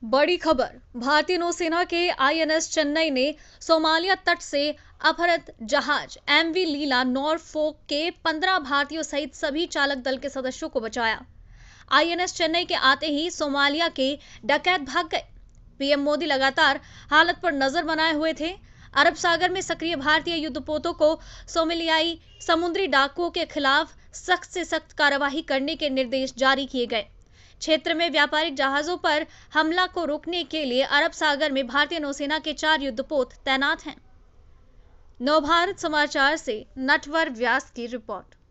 बड़ी खबर। भारतीय नौसेना के आईएनएस चेन्नई ने सोमालिया तट से अपहृत जहाज एमवी लीला नॉरफोक के 15 भारतीयों सहित सभी चालक दल के सदस्यों को बचाया। आईएनएस चेन्नई के आते ही सोमालिया के डकैत भाग गए। पीएम मोदी लगातार हालत पर नजर बनाए हुए थे। अरब सागर में सक्रिय भारतीय युद्धपोतों को सोमालियाई समुद्री डाकुओं के खिलाफ सख्त से सख्त कार्रवाई करने के निर्देश जारी किए गए। क्षेत्र में व्यापारिक जहाजों पर हमला को रोकने के लिए अरब सागर में भारतीय नौसेना के 4 युद्धपोत तैनात हैं। नवभारत समाचार से नटवर व्यास की रिपोर्ट।